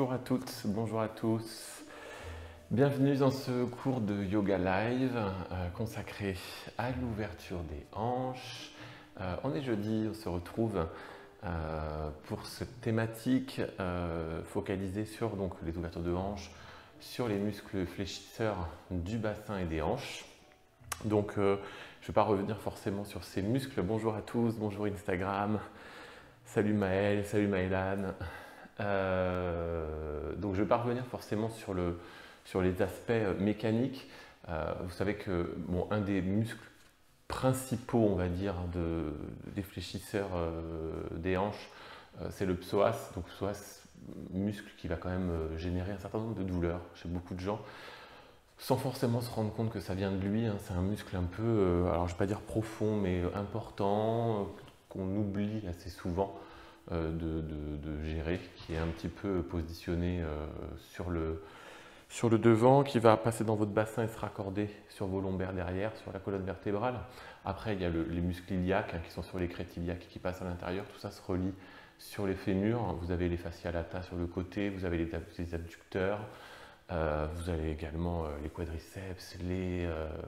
Bonjour à toutes, bonjour à tous. Bienvenue dans ce cours de yoga live consacré à l'ouverture des hanches. On est jeudi, on se retrouve pour cette thématique focalisée sur donc, les ouvertures de hanches, sur les muscles fléchisseurs du bassin et des hanches. Donc je ne vais pas revenir forcément sur ces muscles. Bonjour à tous, bonjour Instagram. Salut Maël, salut Maëlan. Donc je ne vais pas revenir forcément sur les aspects mécaniques. Vous savez que bon, un des muscles principaux, on va dire, des fléchisseurs des hanches, c'est le psoas. Donc psoas, muscle qui va quand même générer un certain nombre de douleurs chez beaucoup de gens, sans forcément se rendre compte que ça vient de lui. Hein. C'est un muscle un peu, alors je ne vais pas dire profond, mais important, qu'on oublie assez souvent de gérer, qui est un petit peu positionné sur le devant, qui va passer dans votre bassin et se raccorder sur vos lombaires derrière, sur la colonne vertébrale. Après, il y a les muscles iliaques qui sont sur les crêtes iliaques qui passent à l'intérieur. Tout ça se relie sur les fémurs. Vous avez les fascia lata sur le côté, vous avez les abducteurs, vous avez également les quadriceps, les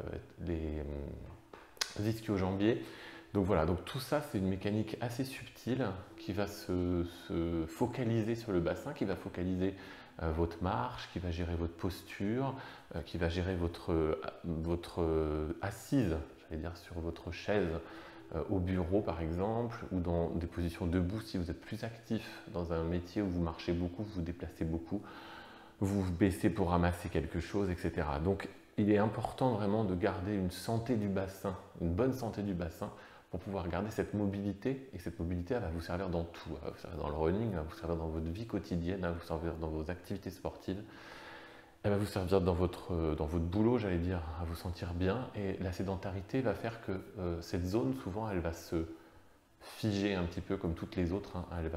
ischio-jambiers. Donc voilà, donc tout ça c'est une mécanique assez subtile qui va se focaliser sur le bassin, qui va focaliser votre marche, qui va gérer votre posture, qui va gérer votre assise, j'allais dire sur votre chaise au bureau par exemple, ou dans des positions debout si vous êtes plus actif dans un métier où vous marchez beaucoup, vous vous déplacez beaucoup, vous vous baissez pour ramasser quelque chose, etc. Donc il est important vraiment de garder une santé du bassin, une bonne santé du bassin, pour pouvoir garder cette mobilité, et cette mobilité elle va vous servir dans tout, elle va vous servir dans le running, elle va vous servir dans votre vie quotidienne, elle va vous servir dans vos activités sportives, elle va vous servir dans votre boulot, j'allais dire, à vous sentir bien, et la sédentarité va faire que cette zone, souvent, elle va se figer un petit peu comme toutes les autres, hein, elle va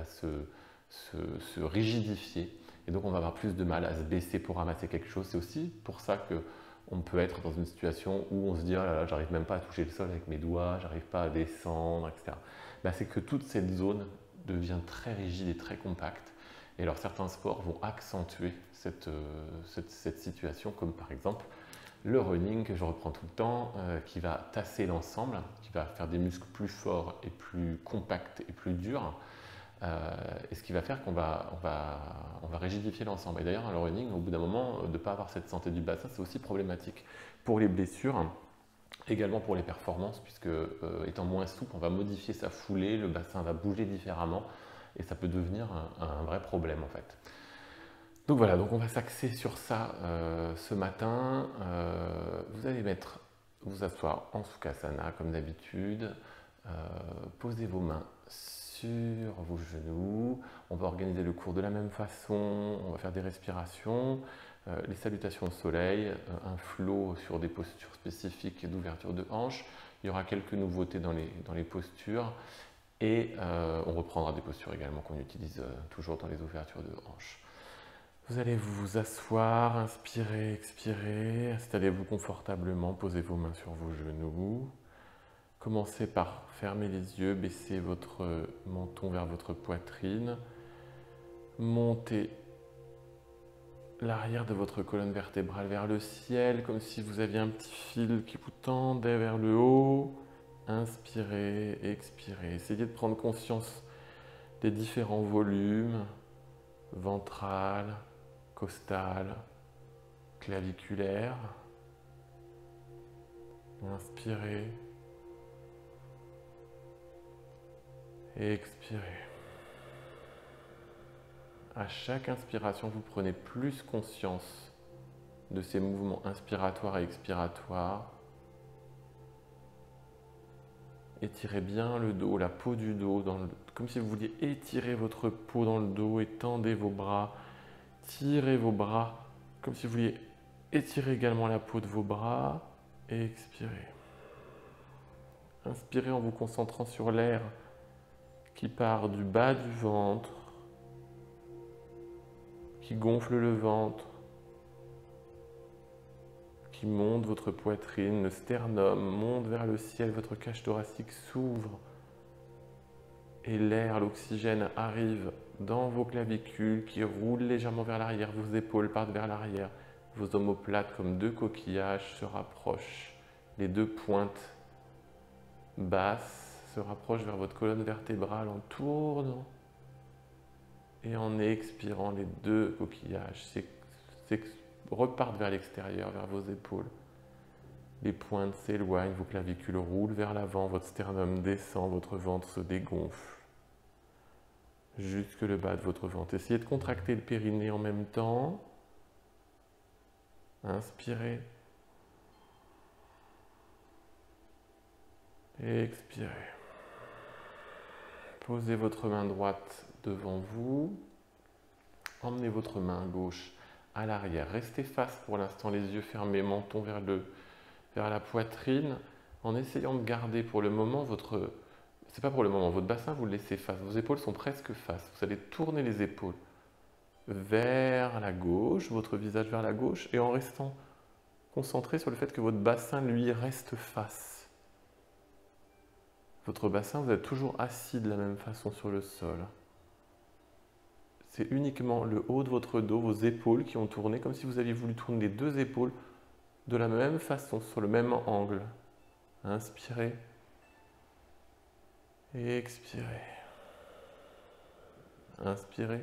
se rigidifier, et donc on va avoir plus de mal à se baisser pour ramasser quelque chose. C'est aussi pour ça que on peut être dans une situation où on se dit « oh là là, j'arrive même pas à toucher le sol avec mes doigts, j'arrive pas à descendre, etc. » C'est que toute cette zone devient très rigide et très compacte. Et alors certains sports vont accentuer cette situation, comme par exemple le running que je reprends tout le temps, qui va tasser l'ensemble, qui va faire des muscles plus forts et plus compacts et plus durs. Et ce qui va faire qu'on va rigidifier l'ensemble. Et d'ailleurs, le running, au bout d'un moment, de ne pas avoir cette santé du bassin, c'est aussi problématique pour les blessures, également pour les performances, puisque étant moins souple, on va modifier sa foulée, le bassin va bouger différemment, et ça peut devenir un vrai problème en fait. Donc voilà, donc on va s'axer sur ça ce matin. Vous allez vous asseoir en Sukhasana comme d'habitude, posez vos mains sur vos genoux. On va organiser le cours de la même façon, on va faire des respirations, les salutations au soleil, un flow sur des postures spécifiques d'ouverture de hanches. Il y aura quelques nouveautés dans les postures et on reprendra des postures également qu'on utilise toujours dans les ouvertures de hanches. Vous allez vous asseoir, inspirez, expirez, installez-vous confortablement, posez vos mains sur vos genoux. Commencez par fermer les yeux, baissez votre menton vers votre poitrine, montez l'arrière de votre colonne vertébrale vers le ciel, comme si vous aviez un petit fil qui vous tendait vers le haut. Inspirez, expirez. Essayez de prendre conscience des différents volumes, ventral, costal, claviculaire. Inspirez. Et expirez. À chaque inspiration, vous prenez plus conscience de ces mouvements inspiratoires et expiratoires. Étirez bien le dos, la peau du dos, comme si vous vouliez étirer votre peau dans le dos, étendez vos bras, tirez vos bras, comme si vous vouliez étirer également la peau de vos bras, et expirez. Inspirez en vous concentrant sur l'air qui part du bas du ventre, qui gonfle le ventre, qui monte votre poitrine, le sternum monte vers le ciel, votre cage thoracique s'ouvre et l'air, l'oxygène arrive dans vos clavicules qui roulent légèrement vers l'arrière, vos épaules partent vers l'arrière, vos omoplates comme deux coquillages se rapprochent, les deux pointes basses se rapprochent vers votre colonne vertébrale en tournant et en expirant, les deux coquillages repartent vers l'extérieur, vers vos épaules. Les pointes s'éloignent, vos clavicules roulent vers l'avant, votre sternum descend, votre ventre se dégonfle jusque le bas de votre ventre. Essayez de contracter le périnée en même temps. Inspirez. Expirez. Posez votre main droite devant vous. Emmenez votre main gauche à l'arrière. Restez face pour l'instant, les yeux fermés, menton vers la poitrine, en essayant de garder pour le moment votre... C'est pas pour le moment, votre bassin, vous le laissez face. Vos épaules sont presque face. Vous allez tourner les épaules vers la gauche, votre visage vers la gauche, et en restant concentré sur le fait que votre bassin, lui, reste face. Votre bassin, vous êtes toujours assis de la même façon sur le sol. C'est uniquement le haut de votre dos, vos épaules qui ont tourné, comme si vous aviez voulu tourner les deux épaules de la même façon, sur le même angle. Inspirez. Et expirez. Inspirez.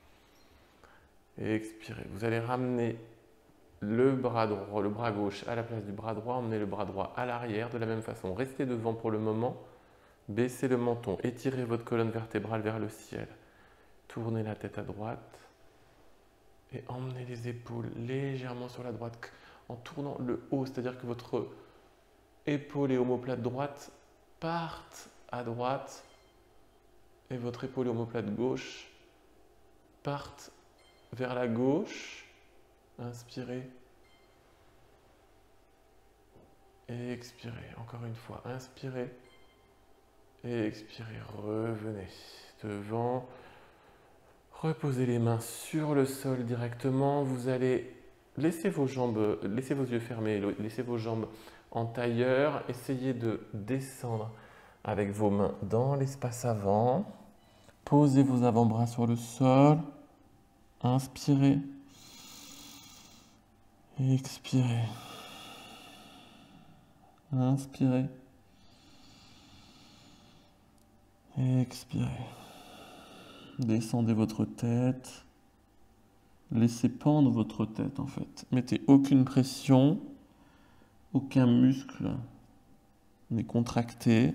Et expirez. Vous allez ramener le bras droit, le bras gauche à la place du bras droit, emmenez le bras droit à l'arrière de la même façon. Restez devant pour le moment. Baissez le menton, étirez votre colonne vertébrale vers le ciel. Tournez la tête à droite et emmenez les épaules légèrement sur la droite en tournant le haut, c'est-à-dire que votre épaule et omoplate droite partent à droite et votre épaule et omoplate gauche partent vers la gauche. Inspirez et expirez. Encore une fois, inspirez et expirez. Revenez devant. Reposez les mains sur le sol directement. Vous allez laisser vos yeux fermés, laissez vos jambes en tailleur. Essayez de descendre avec vos mains dans l'espace avant. Posez vos avant-bras sur le sol. Inspirez. Expirez. Inspirez. Expirez. Descendez votre tête. Laissez pendre votre tête en fait. Mettez aucune pression. Aucun muscle n'est contracté.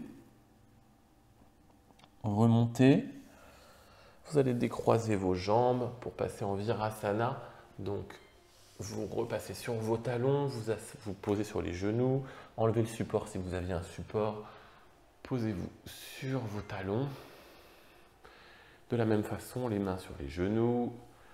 Remontez. Vous allez décroiser vos jambes pour passer en Virasana. Donc, vous repassez sur vos talons, vous posez sur les genoux. Enlevez le support si vous aviez un support. Posez-vous sur vos talons. De la même façon, les mains sur les genoux.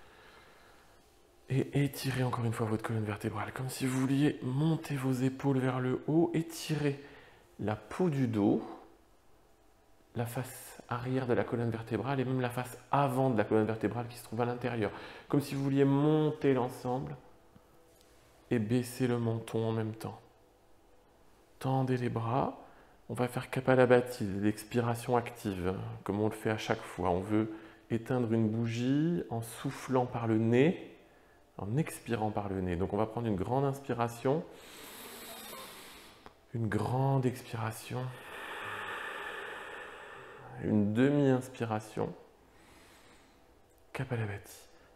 Et étirez encore une fois votre colonne vertébrale, comme si vous vouliez monter vos épaules vers le haut. Étirez la peau du dos, la face arrière de la colonne vertébrale et même la face avant de la colonne vertébrale qui se trouve à l'intérieur. Comme si vous vouliez monter l'ensemble et baisser le menton en même temps. Tendez les bras. On va faire Kapalabhati, l'expiration active, comme on le fait à chaque fois. On veut éteindre une bougie en soufflant par le nez, en expirant par le nez. Donc on va prendre une grande inspiration, une grande expiration, une demi-inspiration. Kapalabhati.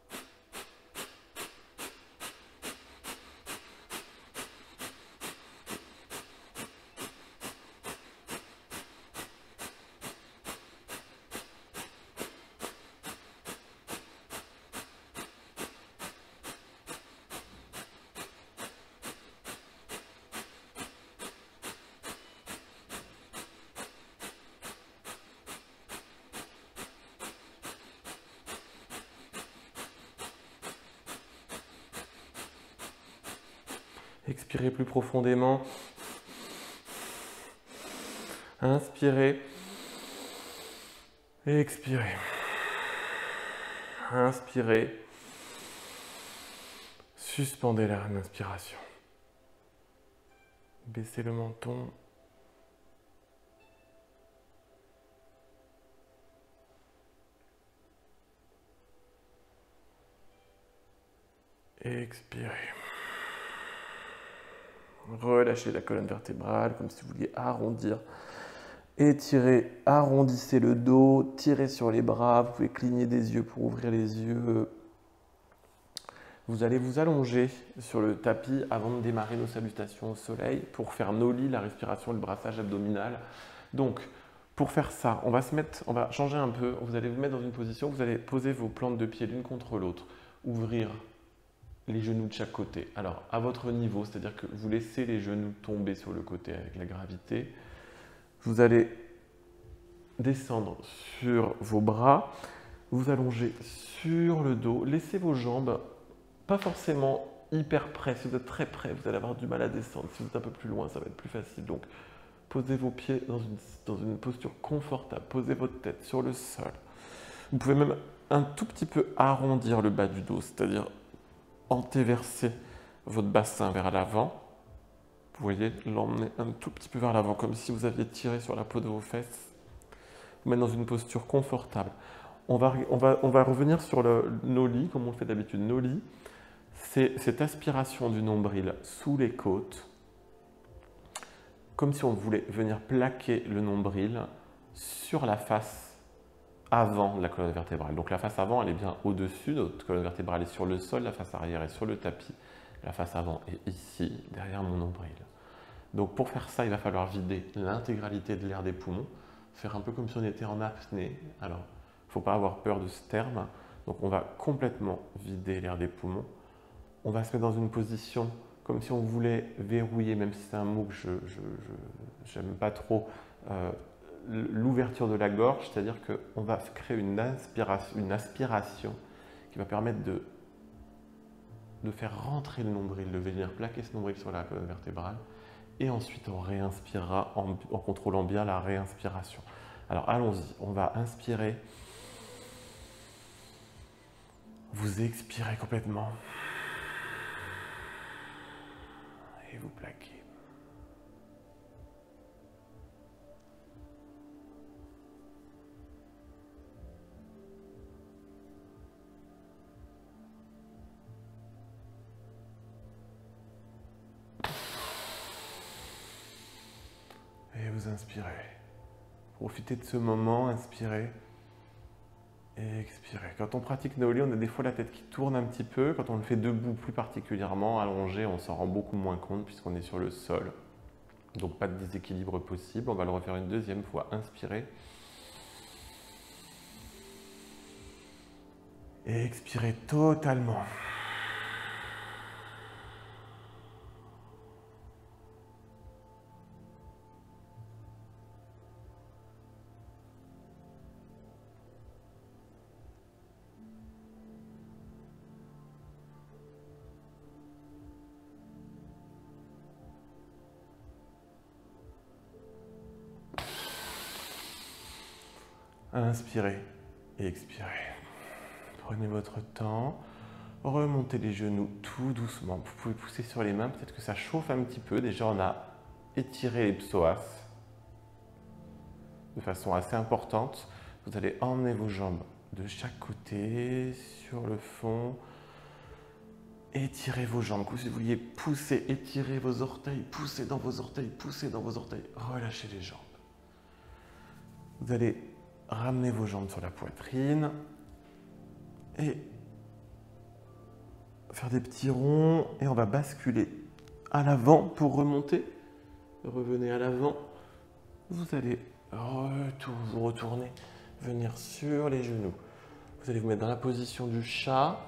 Expirez plus profondément. Inspirez. Expirez. Inspirez. Suspendez la inspiration. Baissez le menton. Expirez. Relâchez la colonne vertébrale comme si vous vouliez arrondir. Étirez, arrondissez le dos, tirez sur les bras. Vous pouvez cligner des yeux pour ouvrir les yeux. Vous allez vous allonger sur le tapis avant de démarrer nos salutations au soleil pour faire Noli, la respiration et le brassage abdominal. Donc, pour faire ça, on va changer un peu. Vous allez vous mettre dans une position, vous allez poser vos plantes de pied l'une contre l'autre, ouvrir les genoux de chaque côté. Alors, à votre niveau, c'est-à-dire que vous laissez les genoux tomber sur le côté avec la gravité. Vous allez descendre sur vos bras, vous allongez sur le dos, laissez vos jambes pas forcément hyper près. Si vous êtes très près, vous allez avoir du mal à descendre. Si vous êtes un peu plus loin, ça va être plus facile. Donc, posez vos pieds dans une posture confortable. Posez votre tête sur le sol. Vous pouvez même un tout petit peu arrondir le bas du dos, c'est-à-dire antéverser votre bassin vers l'avant. Vous voyez, l'emmener un tout petit peu vers l'avant, comme si vous aviez tiré sur la peau de vos fesses. Vous mettre dans une posture confortable. On va revenir sur le Noli, comme on le fait d'habitude. Noli, c'est cette aspiration du nombril sous les côtes, comme si on voulait venir plaquer le nombril sur la face avant de la colonne vertébrale. Donc la face avant, elle est bien au-dessus, notre colonne vertébrale est sur le sol, la face arrière est sur le tapis, la face avant est ici, derrière mon nombril. Donc pour faire ça, il va falloir vider l'intégralité de l'air des poumons, faire un peu comme si on était en apnée. Alors, il ne faut pas avoir peur de ce terme. Donc on va complètement vider l'air des poumons. On va se mettre dans une position comme si on voulait verrouiller, même si c'est un mot que je n'aime pas trop, l'ouverture de la gorge, c'est-à-dire qu'on va créer une aspiration qui va permettre de faire rentrer le nombril, de venir plaquer ce nombril sur la colonne vertébrale. Et ensuite, on réinspirera en contrôlant bien la réinspiration. Alors, allons-y. On va inspirer. Vous expirez complètement. Et vous plaquez. Et vous inspirez. Profitez de ce moment, inspirez et expirez. Quand on pratique Noli, on a des fois la tête qui tourne un petit peu. Quand on le fait debout plus particulièrement, allongé, on s'en rend beaucoup moins compte puisqu'on est sur le sol. Donc pas de déséquilibre possible. On va le refaire une deuxième fois. Inspirez. Et expirez totalement. Inspirez et expirez. Prenez votre temps. Remontez les genoux tout doucement. Vous pouvez pousser sur les mains. Peut-être que ça chauffe un petit peu. Déjà, on a étiré les psoas de façon assez importante. Vous allez emmener vos jambes de chaque côté sur le fond. Étirez vos jambes. Comme si vous vouliez pousser, étirer vos orteils, pousser dans vos orteils, pousser dans vos orteils. Relâchez les jambes. Vous allez ramenez vos jambes sur la poitrine et faire des petits ronds et on va basculer à l'avant pour remonter. Revenez à l'avant. Vous allez vous retourner, venir sur les genoux. Vous allez vous mettre dans la position du chat.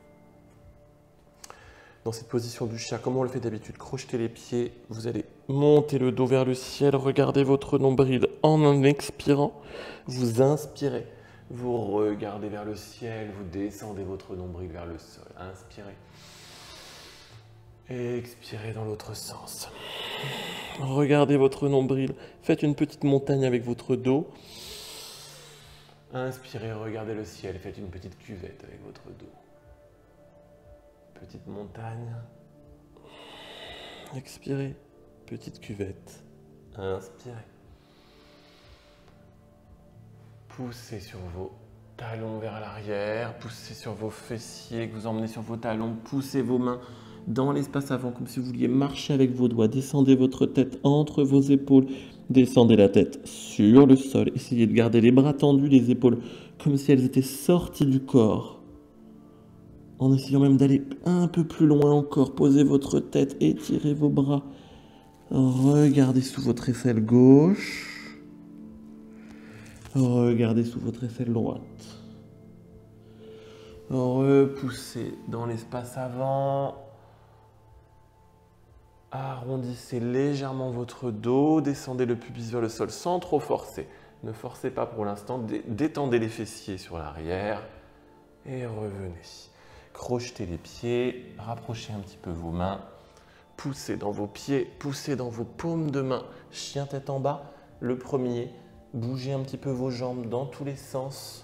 Dans cette position du chat, comme on le fait d'habitude, crochetez les pieds. Vous allez monter le dos vers le ciel. Regardez votre nombril en expirant. Vous inspirez. Vous regardez vers le ciel. Vous descendez votre nombril vers le sol. Inspirez. Et expirez dans l'autre sens. Regardez votre nombril. Faites une petite montagne avec votre dos. Inspirez, regardez le ciel. Faites une petite cuvette avec votre dos. Petite montagne. Expirez. Petite cuvette. Inspirez. Poussez sur vos talons vers l'arrière, poussez sur vos fessiers, que vous emmenez sur vos talons, poussez vos mains dans l'espace avant, comme si vous vouliez marcher avec vos doigts. Descendez votre tête entre vos épaules, descendez la tête sur le sol. Essayez de garder les bras tendus, les épaules comme si elles étaient sorties du corps. En essayant même d'aller un peu plus loin encore, posez votre tête, étirez vos bras. Regardez sous votre aisselle gauche. Regardez sous votre aisselle droite. Repoussez dans l'espace avant. Arrondissez légèrement votre dos. Descendez le pubis vers le sol sans trop forcer. Ne forcez pas pour l'instant. Détendez les fessiers sur l'arrière. Et revenez. Crochetez les pieds. Rapprochez un petit peu vos mains. Poussez dans vos pieds. Poussez dans vos paumes de main. Chien tête en bas. Le premier. Bougez un petit peu vos jambes dans tous les sens.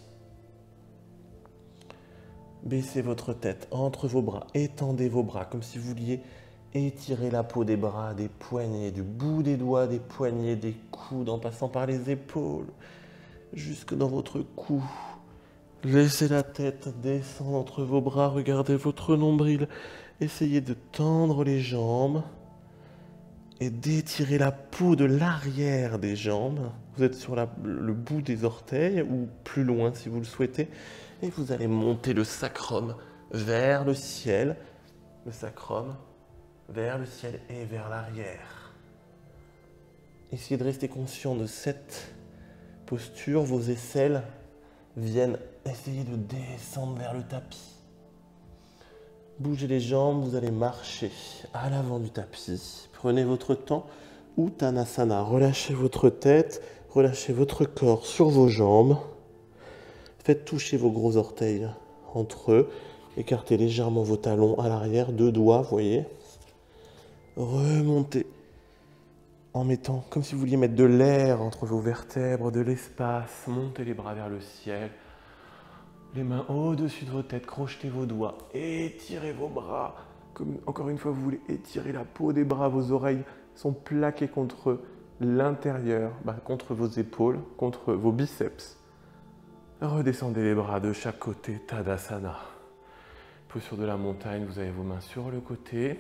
Baissez votre tête entre vos bras. Étendez vos bras comme si vous vouliez étirer la peau des bras, des poignets, du bout des doigts, des poignets, des coudes, en passant par les épaules, jusque dans votre cou. Laissez la tête descendre entre vos bras. Regardez votre nombril. Essayez de tendre les jambes et d'étirer la peau de l'arrière des jambes. Vous êtes sur le bout des orteils ou plus loin si vous le souhaitez. Et vous allez monter le sacrum vers le ciel. Le sacrum vers le ciel et vers l'arrière. Essayez de rester conscient de cette posture. Vos aisselles viennent essayer de descendre vers le tapis. Bougez les jambes, vous allez marcher à l'avant du tapis. Prenez votre temps. Uttanasana. Relâchez votre tête, relâchez votre corps sur vos jambes. Faites toucher vos gros orteils entre eux. Écartez légèrement vos talons à l'arrière, 2 doigts, vous voyez. Remontez en mettant, comme si vous vouliez mettre de l'air entre vos vertèbres, de l'espace. Montez les bras vers le ciel. Les mains au-dessus de vos têtes, crochetez vos doigts, étirez vos bras. Comme, encore une fois, vous voulez étirer la peau des bras, vos oreilles sont plaquées contre l'intérieur, contre vos épaules, contre vos biceps. Redescendez les bras de chaque côté, Tadasana. Posture de la montagne, vous avez vos mains sur le côté.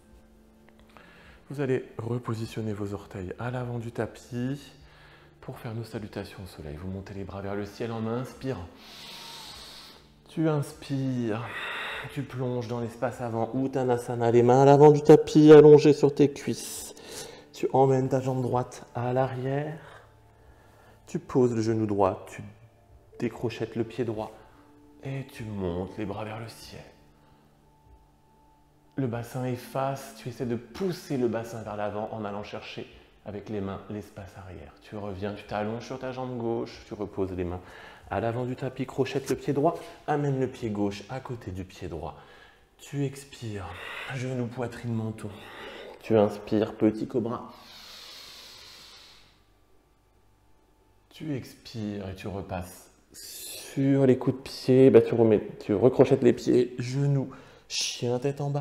Vous allez repositionner vos orteils à l'avant du tapis pour faire nos salutations au soleil. Vous montez les bras vers le ciel en inspirant. Tu inspires, tu plonges dans l'espace avant, Uttanasana, les mains à l'avant du tapis, allongées sur tes cuisses. Tu emmènes ta jambe droite à l'arrière. Tu poses le genou droit, tu décrochettes le pied droit et tu montes les bras vers le ciel. Le bassin efface, tu essaies de pousser le bassin vers l'avant en allant chercher avec les mains l'espace arrière. Tu reviens, tu t'allonges sur ta jambe gauche, tu reposes les mains à l'avant du tapis, crochette le pied droit, amène le pied gauche à côté du pied droit. Tu expires, genou, poitrine, menton. Tu inspires, petit cobra. Tu expires et tu repasses sur les coups de pied. Tu recrochettes les pieds, genoux, chien tête en bas.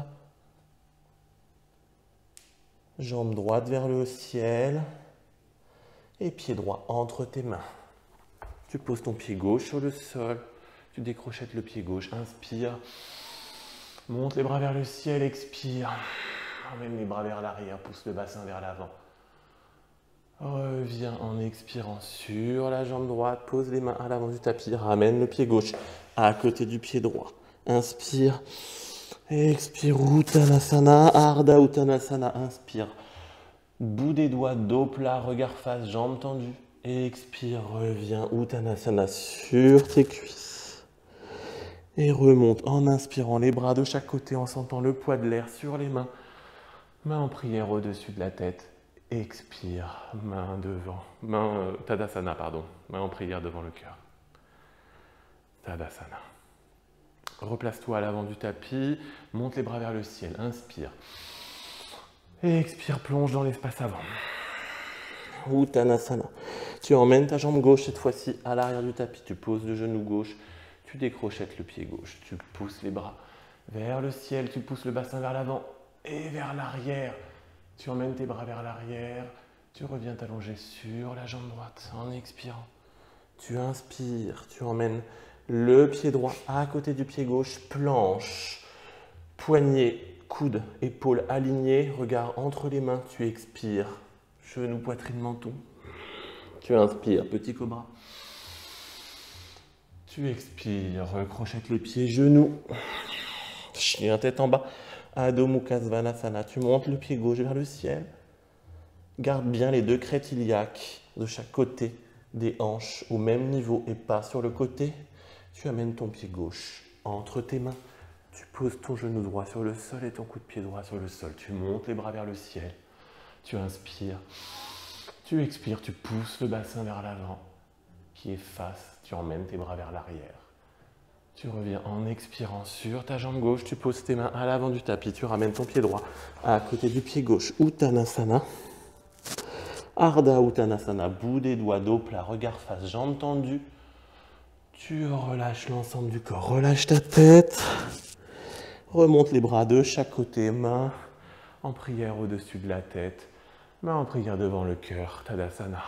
Jambe droite vers le ciel et pied droit entre tes mains. Tu poses ton pied gauche sur le sol, tu décrochettes le pied gauche, inspire, monte les bras vers le ciel, expire, emmène les bras vers l'arrière, pousse le bassin vers l'avant. Reviens en expirant sur la jambe droite, pose les mains à l'avant du tapis, ramène le pied gauche à côté du pied droit. Inspire, expire, Uttanasana, Ardha Uttanasana, inspire. Bout des doigts, dos plat, regard face, jambes tendues. Expire, reviens, Uttanasana sur tes cuisses. Et remonte en inspirant les bras de chaque côté en sentant le poids de l'air sur les mains. Main en prière au-dessus de la tête. Expire, main devant, Tadasana, pardon. Main en prière devant le cœur. Tadasana. Replace-toi à l'avant du tapis, monte les bras vers le ciel, inspire. Et expire, plonge dans l'espace avant. Uttanasana. Tu emmènes ta jambe gauche cette fois-ci à l'arrière du tapis. Tu poses le genou gauche, tu décrochettes le pied gauche. Tu pousses les bras vers le ciel, tu pousses le bassin vers l'avant et vers l'arrière. Tu emmènes tes bras vers l'arrière. Tu reviens t'allonger sur la jambe droite en expirant. Tu inspires, tu emmènes Le pied droit à côté du pied gauche, planche. Poignet, coude, épaules alignées, regard entre les mains, tu expires. Genou, poitrine, menton. Tu inspires, petit cobra. Tu expires, crochette les pieds, genoux. Chien tête en bas. Adho Mukha Svanasana. Tu montes le pied gauche vers le ciel. Garde bien les deux crêtes iliaques de chaque côté des hanches au même niveau et pas sur le côté. Tu amènes ton pied gauche entre tes mains. Tu poses ton genou droit sur le sol et ton coup de pied droit sur le sol. Tu montes les bras vers le ciel. Tu inspires. Tu expires. Tu pousses le bassin vers l'avant qui efface. Tu emmènes tes bras vers l'arrière. Tu reviens en expirant sur ta jambe gauche. Tu poses tes mains à l'avant du tapis. Tu ramènes ton pied droit à côté du pied gauche. Uttanasana. Ardha Uttanasana. Bout des doigts, dos plat, regard face, jambes tendues. Tu relâches l'ensemble du corps. Relâche ta tête. Remonte les bras de chaque côté, main en prière au-dessus de la tête, main en prière devant le cœur, Tadasana.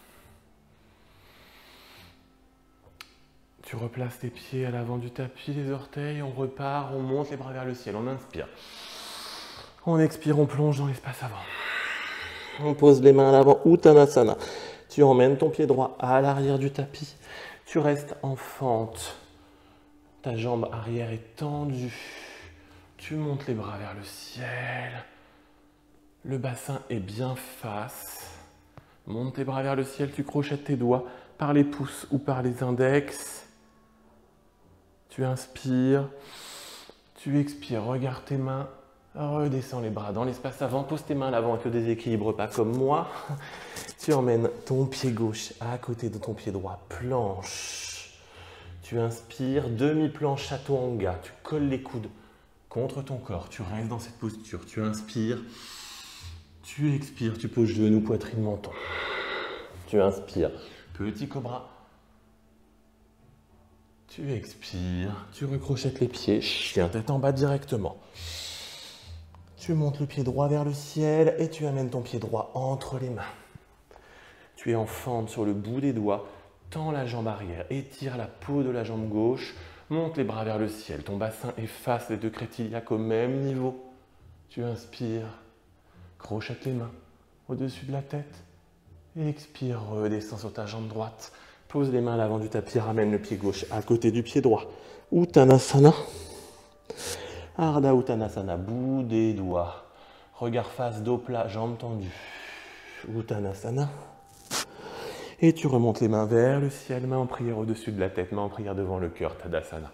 Tu replaces tes pieds à l'avant du tapis, les orteils, on repart, on monte les bras vers le ciel, on inspire. On expire, on plonge dans l'espace avant. On pose les mains à l'avant, Uttanasana. Tu emmènes ton pied droit à l'arrière du tapis. Tu restes en fente. Ta jambe arrière est tendue. Tu montes les bras vers le ciel. Le bassin est bien face. Monte tes bras vers le ciel. Tu crochettes tes doigts par les pouces ou par les index. Tu inspires. Tu expires. Regarde tes mains. Redescends les bras dans l'espace avant. Pose tes mains à l'avant et te déséquilibre pas comme moi. Tu emmènes ton pied gauche à côté de ton pied droit. Planche. Tu inspires. Demi-planche chaturanga. Tu colles les coudes contre ton corps, tu restes dans cette posture, tu inspires, tu expires, tu poses genou, poitrine, menton. Tu inspires, petit cobra. Tu expires, tu recrochettes les pieds, chien tête en bas directement. Tu montes le pied droit vers le ciel et tu amènes ton pied droit entre les mains. Tu es en fente sur le bout des doigts, tends la jambe arrière, étire la peau de la jambe gauche. Monte les bras vers le ciel, ton bassin efface les deux crêtes iliaques au même niveau. Tu inspires, crochette les mains au-dessus de la tête. Et expire, redescends sur ta jambe droite. Pose les mains à l'avant du tapis, ramène le pied gauche à côté du pied droit. Uttanasana. Ardha Uttanasana, bout des doigts. Regard face, dos plat, jambes tendues. Uttanasana. Et tu remontes les mains vers le ciel, main en prière au-dessus de la tête, main en prière devant le cœur, Tadasana.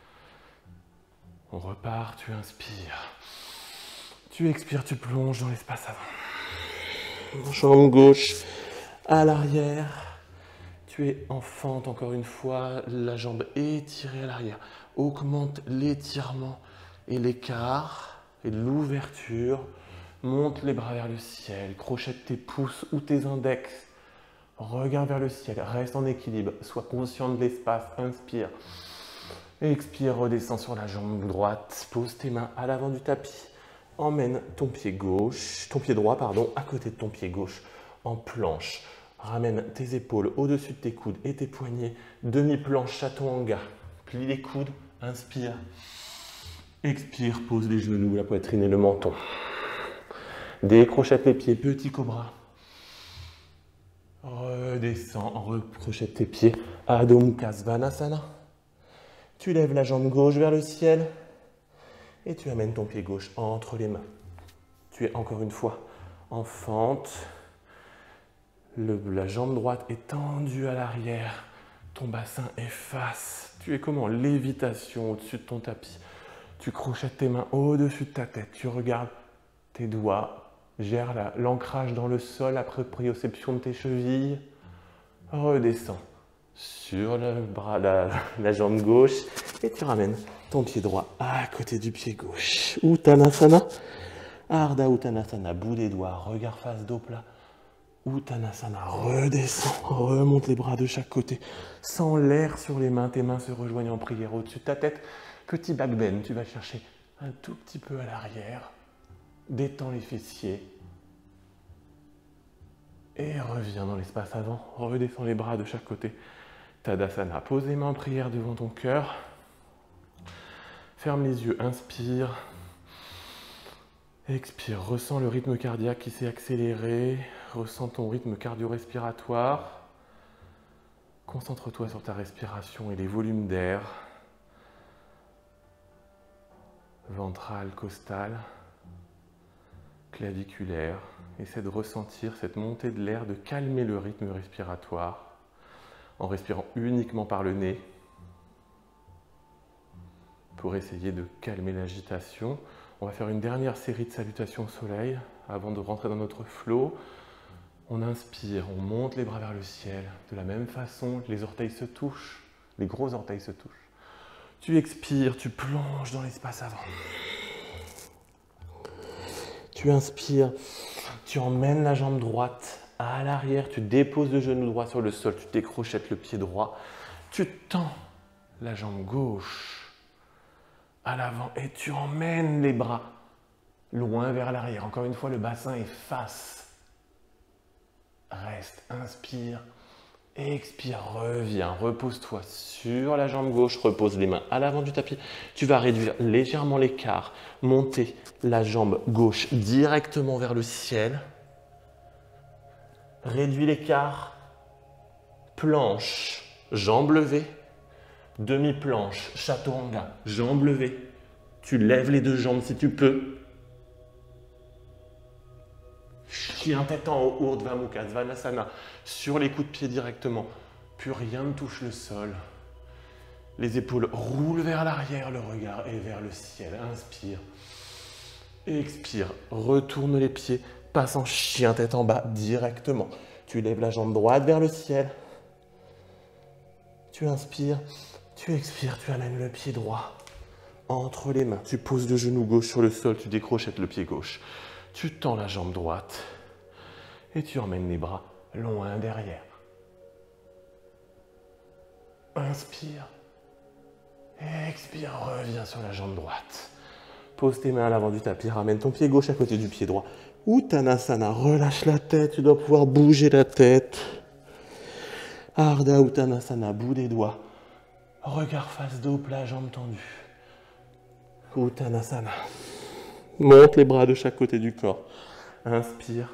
On repart, tu inspires. Tu expires, tu plonges dans l'espace avant. Jambe gauche à l'arrière. Tu es en fente encore une fois, la jambe étirée à l'arrière. Augmente l'étirement et l'écart et l'ouverture. Monte les bras vers le ciel, crochette tes pouces ou tes index. Regarde vers le ciel, reste en équilibre, sois conscient de l'espace, inspire. Expire, redescends sur la jambe droite, pose tes mains à l'avant du tapis. Emmène ton pied droit, à côté de ton pied gauche en planche. Ramène tes épaules au-dessus de tes coudes et tes poignets. Demi-planche chaturanga. Plie les coudes, inspire. Expire, pose les genoux, la poitrine et le menton. Décrochette les pieds, petit cobra. Redescends, recrochette tes pieds. Adho Mukha Svanasana. Tu lèves la jambe gauche vers le ciel et tu amènes ton pied gauche entre les mains. Tu es encore une fois en fente. La jambe droite est tendue à l'arrière. Ton bassin efface. Tu es comme en lévitation au-dessus de ton tapis. Tu crochettes tes mains au-dessus de ta tête. Tu regardes tes doigts. Gère l'ancrage dans le sol après proprioception de tes chevilles. Redescends sur le bras, la jambe gauche et tu ramènes ton pied droit à côté du pied gauche. Uttanasana. Ardha Uttanasana, bout des doigts, regard face, dos plat. Uttanasana, redescends, remonte les bras de chaque côté. Sens l'air sur les mains, tes mains se rejoignent en prière au-dessus de ta tête. Petit back bend, tu vas chercher un tout petit peu à l'arrière. Détends les fessiers. Et reviens dans l'espace avant. Redescends les bras de chaque côté. Tadasana. Pose les mains en prière devant ton cœur. Ferme les yeux, inspire. Expire, ressens le rythme cardiaque qui s'est accéléré. Ressens ton rythme cardio-respiratoire. Concentre-toi sur ta respiration et les volumes d'air. Ventral, costal, claviculaire. Essaie de ressentir cette montée de l'air, de calmer le rythme respiratoire en respirant uniquement par le nez pour essayer de calmer l'agitation. On va faire une dernière série de salutations au soleil avant de rentrer dans notre flow. On inspire, on monte les bras vers le ciel. De la même façon, les orteils se touchent, les gros orteils se touchent. Tu expires, tu plonges dans l'espace avant. Tu inspires, tu emmènes la jambe droite à l'arrière, tu déposes le genou droit sur le sol, tu décrochettes le pied droit, tu tends la jambe gauche à l'avant et tu emmènes les bras loin vers l'arrière. Encore une fois, le bassin est face. Reste, inspire, expire, reviens, repose-toi sur la jambe gauche, repose les mains à l'avant du tapis. Tu vas réduire légèrement l'écart, monter la jambe gauche directement vers le ciel. Réduis l'écart, planche, jambe levée, demi-planche, chaturanga, jambe levée. Tu lèves les deux jambes si tu peux. Chien tête en haut, Urdhva Mukha Svanasana, sur les coups de pied directement. Plus rien ne touche le sol. Les épaules roulent vers l'arrière, le regard est vers le ciel. Inspire. Expire. Retourne les pieds. Passe en chien tête en bas directement. Tu lèves la jambe droite vers le ciel. Tu inspires. Tu expires. Tu amènes le pied droit entre les mains. Tu poses le genou gauche sur le sol. Tu décrochettes le pied gauche. Tu tends la jambe droite. Et tu emmènes les bras loin derrière. Inspire. Expire. Reviens sur la jambe droite. Pose tes mains à l'avant du tapis. Ramène ton pied gauche à côté du pied droit. Uttanasana, relâche la tête, tu dois pouvoir bouger la tête. Ardha Uttanasana, bout des doigts. Regard face dos plat, jambes tendues. Uttanasana. Monte les bras de chaque côté du corps. Inspire.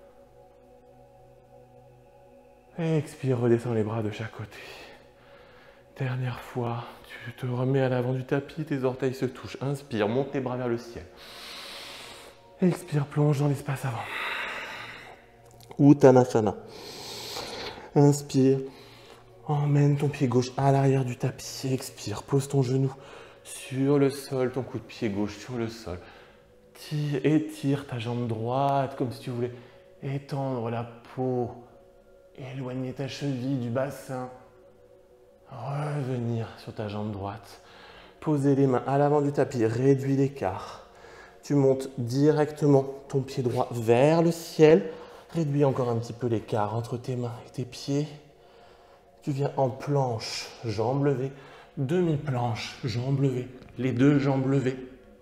Expire, redescends les bras de chaque côté. Dernière fois, tu te remets à l'avant du tapis, tes orteils se touchent. Inspire, monte les bras vers le ciel. Expire, plonge dans l'espace avant. Uttanasana. Inspire. Emmène ton pied gauche à l'arrière du tapis. Expire, pose ton genou sur le sol, ton coup de pied gauche sur le sol. Étire ta jambe droite comme si tu voulais étendre la peau. Éloigner ta cheville du bassin. Revenir sur ta jambe droite. Poser les mains à l'avant du tapis. Réduis l'écart. Tu montes directement ton pied droit vers le ciel. Réduis encore un petit peu l'écart entre tes mains et tes pieds. Tu viens en planche, jambes levées. Demi-planche, jambes levées. Les deux jambes levées.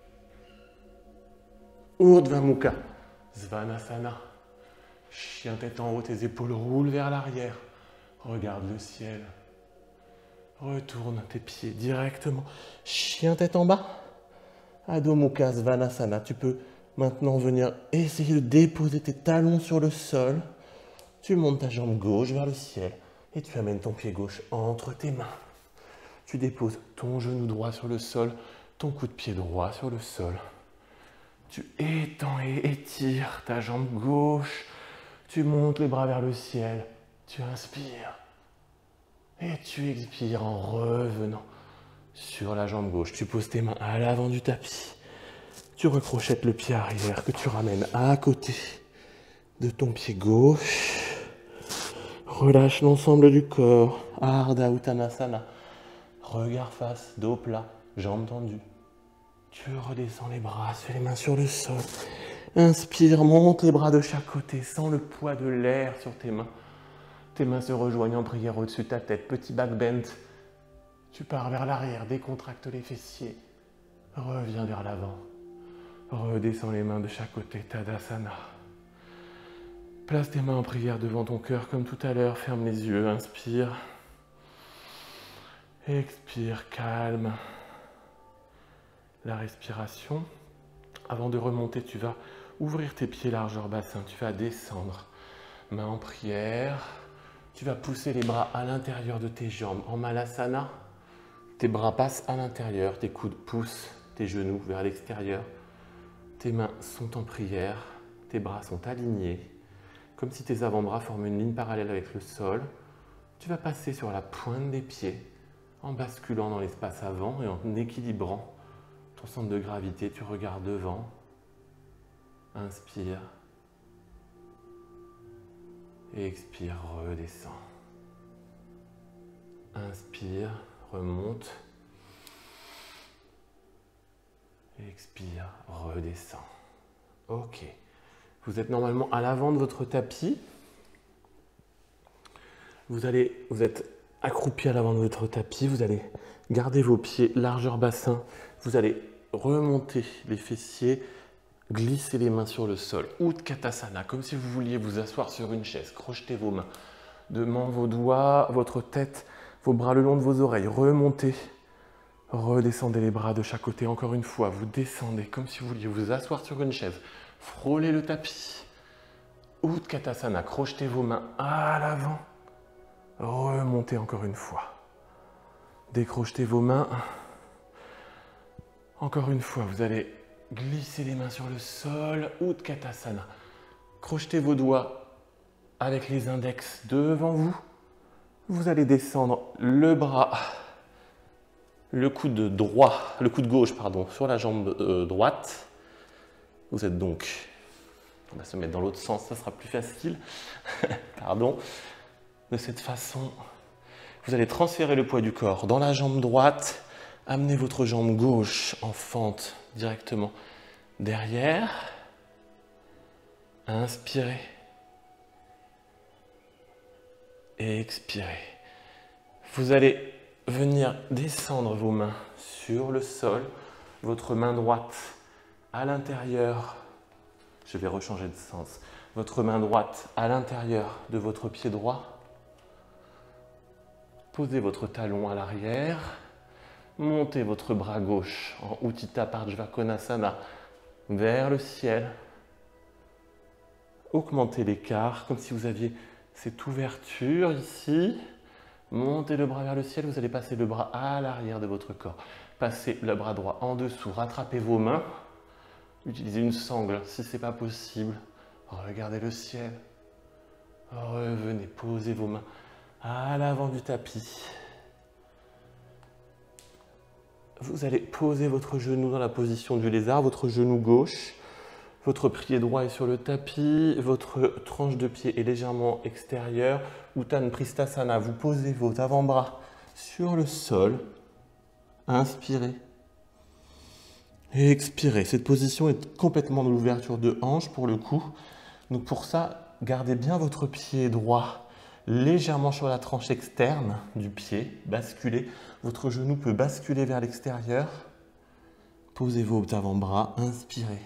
Urdhva Mukha Svanasana. Chien tête en haut, tes épaules roulent vers l'arrière. Regarde le ciel. Retourne tes pieds directement. Chien tête en bas. Adho Mukha Svanasana. Tu peux maintenant venir essayer de déposer tes talons sur le sol. Tu montes ta jambe gauche vers le ciel et tu amènes ton pied gauche entre tes mains. Tu déposes ton genou droit sur le sol, ton coup de pied droit sur le sol. Tu étends et étires ta jambe gauche. Tu montes les bras vers le ciel. Tu inspires. Et tu expires en revenant sur la jambe gauche. Tu poses tes mains à l'avant du tapis. Tu recrochettes le pied arrière que tu ramènes à côté de ton pied gauche. Relâche l'ensemble du corps. Ardha Uttanasana. Regard face, dos plat, jambes tendues. Tu redescends les bras, fais les mains sur le sol. Inspire, monte les bras de chaque côté. Sens le poids de l'air sur tes mains. Tes mains se rejoignent en prière au-dessus de ta tête. Petit back bend. Tu pars vers l'arrière, décontracte les fessiers. Reviens vers l'avant. Redescends les mains de chaque côté. Tadasana. Place tes mains en prière devant ton cœur comme tout à l'heure. Ferme les yeux. Inspire. Expire, calme la respiration. Avant de remonter, tu vas ouvrir tes pieds largeur bassin. Tu vas descendre, main en prière. Tu vas pousser les bras à l'intérieur de tes jambes. En Malasana, tes bras passent à l'intérieur, tes coudes poussent tes genoux vers l'extérieur. Tes mains sont en prière, tes bras sont alignés. Comme si tes avant-bras forment une ligne parallèle avec le sol. Tu vas passer sur la pointe des pieds en basculant dans l'espace avant et en équilibrant ton centre de gravité. Tu regardes devant. Inspire. Et expire, redescends. Inspire, remonte. Expire, redescends. Ok. Vous êtes normalement à l'avant de votre tapis. Vous êtes accroupi à l'avant de votre tapis. Vous allez garder vos pieds largeur bassin. Vous allez remonter les fessiers, glisser les mains sur le sol. Utkatasana, comme si vous vouliez vous asseoir sur une chaise. Crochetez vos mains devant vos doigts, votre tête, vos bras le long de vos oreilles. Remontez. Redescendez les bras de chaque côté. Encore une fois, vous descendez comme si vous vouliez vous asseoir sur une chaise. Frôlez le tapis. Utkatasana, crochetez vos mains à l'avant. Remontez encore une fois. Décrochetez vos mains. Encore une fois, vous allez glisser les mains sur le sol. Utkatasana. Crochetez vos doigts avec les index devant vous. Vous allez descendre le bras, le coude gauche, sur la jambe droite. Vous êtes donc, on va se mettre dans l'autre sens, ça sera plus facile. Pardon. De cette façon, vous allez transférer le poids du corps dans la jambe droite, amener votre jambe gauche en fente directement derrière. Inspirez. Et expirez. Vous allez venir descendre vos mains sur le sol, votre main droite à l'intérieur. Je vais rechanger de sens. Votre main droite à l'intérieur de votre pied droit. Posez votre talon à l'arrière, montez votre bras gauche en Utthita Parshvakonasana vers le ciel. Augmentez l'écart comme si vous aviez cette ouverture ici. Montez le bras vers le ciel, vous allez passer le bras à l'arrière de votre corps. Passez le bras droit en dessous, rattrapez vos mains. Utilisez une sangle si ce n'est pas possible. Regardez le ciel. Revenez, posez vos mains à l'avant du tapis. Vous allez poser votre genou dans la position du lézard, votre genou gauche. Votre pied droit est sur le tapis, votre tranche de pied est légèrement extérieure. Uttan Pristhasana, vous posez vos avant-bras sur le sol. Inspirez. Et expirez. Cette position est complètement dans l'ouverture de hanche pour le coup. Donc pour ça, gardez bien votre pied droit légèrement sur la tranche externe du pied, basculez. Votre genou peut basculer vers l'extérieur. Posez vos avant-bras, inspirez.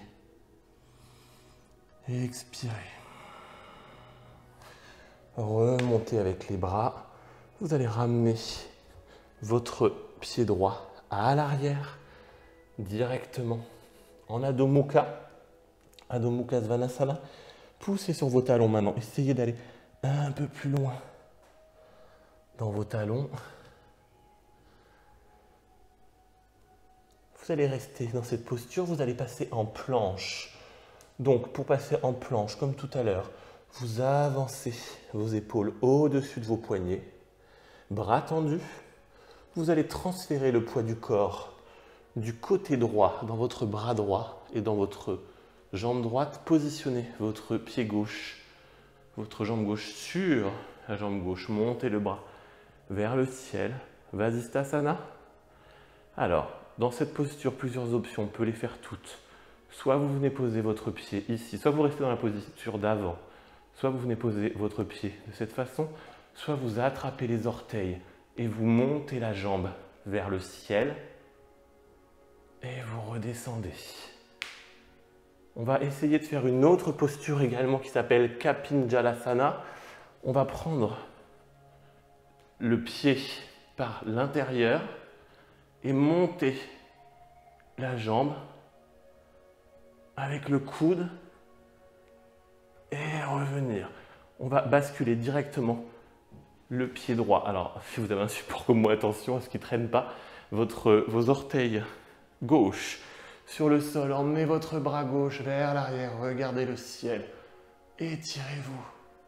Et expirez. Remontez avec les bras. Vous allez ramener votre pied droit à l'arrière, directement en Adho Mukha. Adho Mukha Svanasana. Poussez sur vos talons maintenant. Essayez d'aller un peu plus loin dans vos talons. Vous allez rester dans cette posture, vous allez passer en planche. Donc pour passer en planche, comme tout à l'heure, vous avancez vos épaules au-dessus de vos poignets, bras tendus. Vous allez transférer le poids du corps du côté droit dans votre bras droit et dans votre jambe droite. Positionnez votre pied gauche, votre jambe gauche sur la jambe gauche. Montez le bras vers le ciel. Vasisthasana. Alors, dans cette posture, plusieurs options. On peut les faire toutes. Soit vous venez poser votre pied ici, soit vous restez dans la posture d'avant, soit vous venez poser votre pied de cette façon, soit vous attrapez les orteils et vous montez la jambe vers le ciel et vous redescendez. On va essayer de faire une autre posture également qui s'appelle Kapinjalasana. On va prendre le pied par l'intérieur et montez la jambe avec le coude et revenir. On va basculer directement le pied droit. Alors, si vous avez un support comme moi, attention à ce qu'il ne traîne pas. Vos orteils gauche sur le sol, emmenez votre bras gauche vers l'arrière, regardez le ciel, étirez-vous.